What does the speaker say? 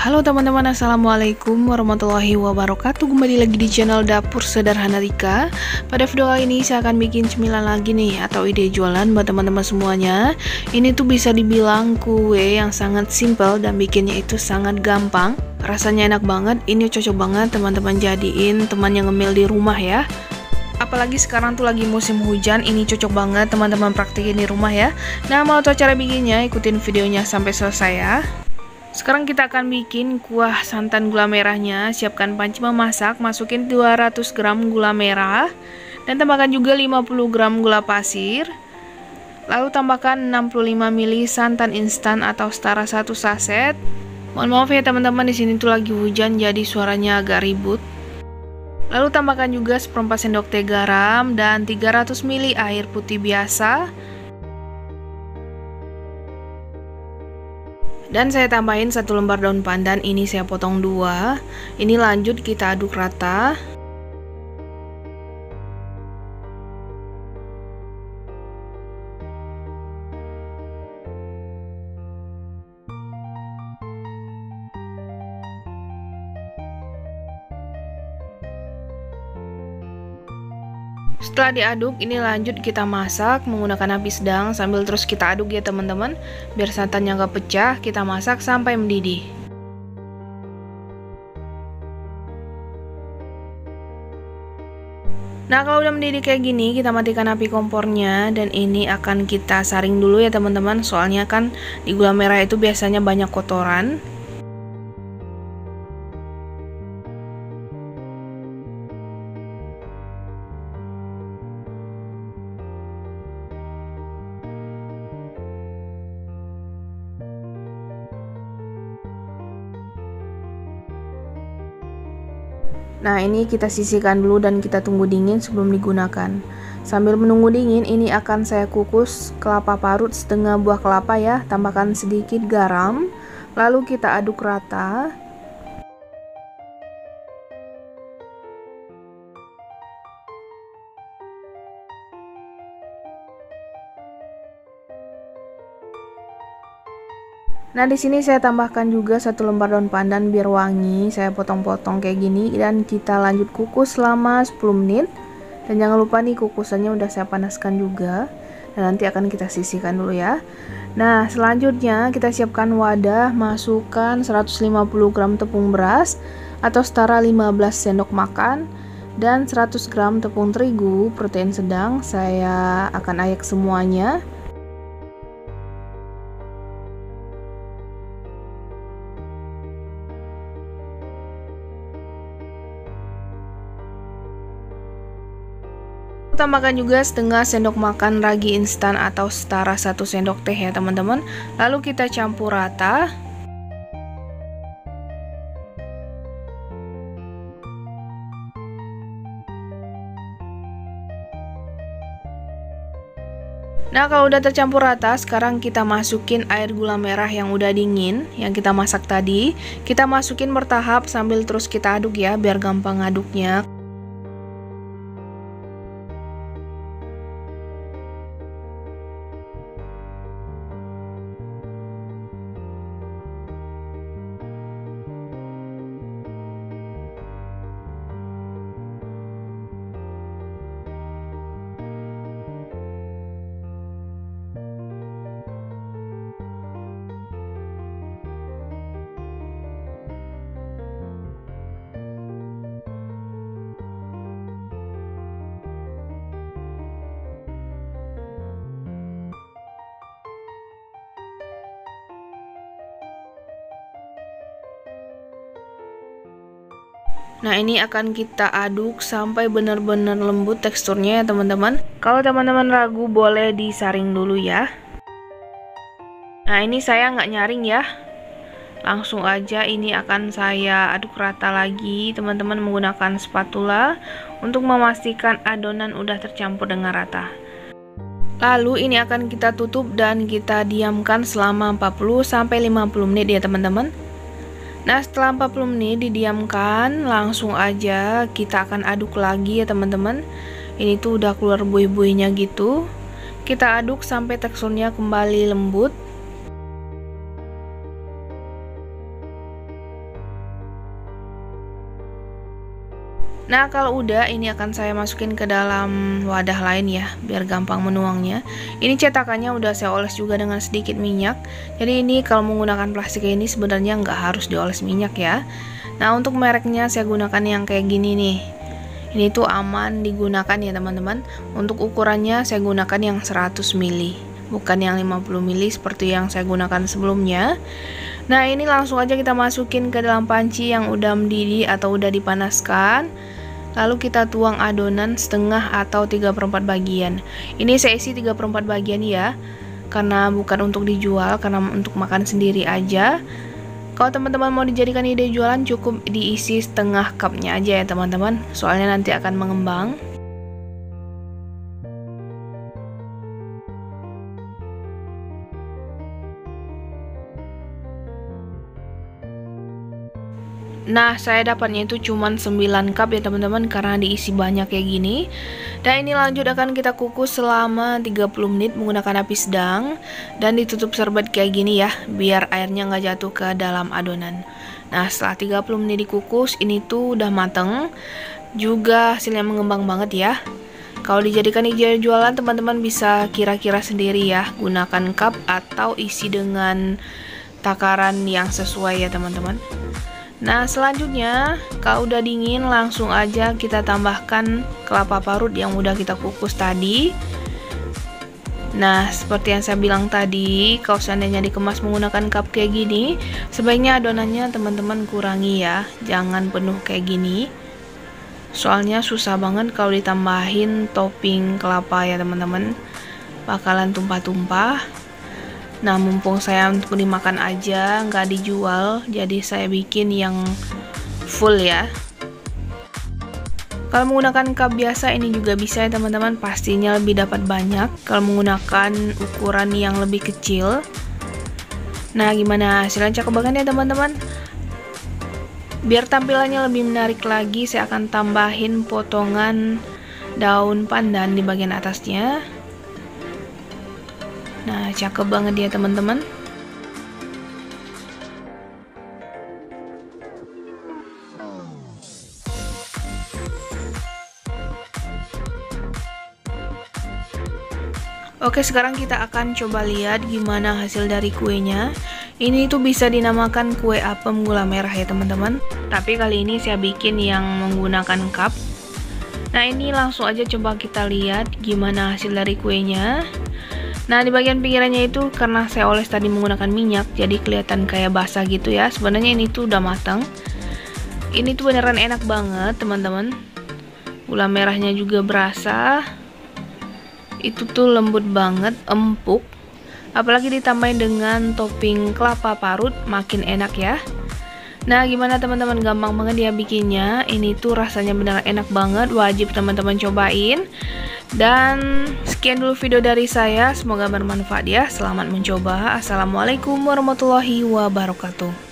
Halo teman-teman, assalamualaikum warahmatullahi wabarakatuh. Kembali lagi di channel Dapur Sederhana Rika. Pada video kali ini saya akan bikin cemilan lagi nih, atau ide jualan buat teman-teman semuanya. Ini tuh bisa dibilang kue yang sangat simple dan bikinnya itu sangat gampang. Rasanya enak banget, ini cocok banget teman-teman jadiin teman yang ngemil di rumah ya. Apalagi sekarang tuh lagi musim hujan, ini cocok banget teman-teman praktikin di rumah ya. Nah, mau tahu cara bikinnya? Ikutin videonya sampai selesai ya. Sekarang kita akan bikin kuah santan gula merahnya. Siapkan panci memasak, masukin 200 gram gula merah dan tambahkan juga 50 gram gula pasir. Lalu tambahkan 65 ml santan instan atau setara 1 saset. Mohon maaf ya teman-teman, di sini tuh lagi hujan jadi suaranya agak ribut. Lalu tambahkan juga 1/4 sendok teh garam dan 300 ml air putih biasa. Dan saya tambahin 1 lembar daun pandan, ini saya potong 2. Ini lanjut kita aduk rata. Setelah diaduk, ini lanjut kita masak menggunakan api sedang sambil terus kita aduk ya teman-teman, biar santannya nggak pecah. Kita masak sampai mendidih. Nah, kalau udah mendidih kayak gini, kita matikan api kompornya dan ini akan kita saring dulu ya teman-teman, soalnya kan di gula merah itu biasanya banyak kotoran. Nah, ini kita sisihkan dulu dan kita tunggu dingin sebelum digunakan. Sambil menunggu dingin, ini akan saya kukus kelapa parut setengah buah kelapa ya. Tambahkan sedikit garam, lalu kita aduk rata. Nah, di sini saya tambahkan juga 1 lembar daun pandan biar wangi. Saya potong-potong kayak gini dan kita lanjut kukus selama 10 menit. Dan jangan lupa nih kukusannya udah saya panaskan juga. Dan nanti akan kita sisihkan dulu ya. Nah, selanjutnya kita siapkan wadah, masukkan 150 gram tepung beras atau setara 15 sendok makan dan 100 gram tepung terigu protein sedang. Saya akan ayak semuanya. Tambahkan juga setengah sendok makan ragi instan atau setara 1 sendok teh ya teman-teman. Lalu kita campur rata. Nah, kalau udah tercampur rata, sekarang kita masukin air gula merah yang udah dingin, yang kita masak tadi. Kita masukin bertahap sambil terus kita aduk ya, biar gampang aduknya. Nah, ini akan kita aduk sampai benar-benar lembut teksturnya ya teman-teman. Kalau teman-teman ragu boleh disaring dulu ya. Nah, ini saya nggak nyaring ya, langsung aja ini akan saya aduk rata lagi teman-teman menggunakan spatula untuk memastikan adonan udah tercampur dengan rata. Lalu ini akan kita tutup dan kita diamkan selama 40-50 menit ya teman-teman. Nah, setelah 40 menit didiamkan, langsung aja kita akan aduk lagi ya teman-teman. Ini tuh udah keluar buih-buihnya gitu. Kita aduk sampai teksturnya kembali lembut. Nah, kalau udah, ini akan saya masukin ke dalam wadah lain ya, biar gampang menuangnya. Ini cetakannya udah saya oles juga dengan sedikit minyak. Jadi ini kalau menggunakan plastik ini sebenarnya nggak harus dioles minyak ya. Nah, untuk mereknya saya gunakan yang kayak gini nih. Ini tuh aman digunakan ya teman-teman. Untuk ukurannya saya gunakan yang 100 ml, bukan yang 50 ml seperti yang saya gunakan sebelumnya. Nah, ini langsung aja kita masukin ke dalam panci yang udah mendidih atau udah dipanaskan. Lalu kita tuang adonan setengah atau 3/4 bagian. Ini saya isi 3/4 bagian ya, karena bukan untuk dijual, karena untuk makan sendiri aja. Kalau teman-teman mau dijadikan ide jualan, cukup diisi setengah cupnya aja ya teman-teman, soalnya nanti akan mengembang. Nah, saya dapatnya itu cuman 9 cup ya teman-teman, karena diisi banyak kayak gini. Dan ini lanjut akan kita kukus selama 30 menit menggunakan api sedang. Dan ditutup serbet kayak gini ya, biar airnya nggak jatuh ke dalam adonan. Nah, setelah 30 menit dikukus, ini tuh udah mateng. Juga hasilnya mengembang banget ya. Kalau dijadikan ide jualan, teman-teman bisa kira-kira sendiri ya, gunakan cup atau isi dengan takaran yang sesuai ya teman-teman. Nah, selanjutnya kalau udah dingin langsung aja kita tambahkan kelapa parut yang udah kita kukus tadi. Nah, seperti yang saya bilang tadi, kalau seandainya dikemas menggunakan cup kayak gini, sebaiknya adonannya teman-teman kurangi ya, jangan penuh kayak gini. Soalnya susah banget kalau ditambahin topping kelapa ya teman-teman, bakalan tumpah-tumpah. Nah, mumpung saya untuk dimakan aja, nggak dijual, jadi saya bikin yang full ya. Kalau menggunakan cup biasa ini juga bisa ya teman-teman, pastinya lebih dapat banyak kalau menggunakan ukuran yang lebih kecil. Nah, gimana hasilnya, cakep banget ya teman-teman. Biar tampilannya lebih menarik lagi, saya akan tambahin potongan daun pandan di bagian atasnya. Nah, cakep banget ya teman-teman. Oke, sekarang kita akan coba lihat gimana hasil dari kuenya. Ini tuh bisa dinamakan kue apem gula merah ya teman-teman. Tapi kali ini saya bikin yang menggunakan cup. Nah, ini langsung aja coba kita lihat gimana hasil dari kuenya. Nah, di bagian pinggirannya itu karena saya oles tadi menggunakan minyak, jadi kelihatan kayak basah gitu ya. Sebenarnya ini tuh udah matang. Ini tuh beneran enak banget teman-teman. Gula merahnya juga berasa. Itu tuh lembut banget, empuk. Apalagi ditambahin dengan topping kelapa parut, makin enak ya. Nah, gimana teman-teman, gampang banget ya bikinnya. Ini tuh rasanya beneran enak banget, wajib teman-teman cobain. Dan sekian dulu video dari saya, semoga bermanfaat ya. Selamat mencoba. Assalamualaikum warahmatullahi wabarakatuh.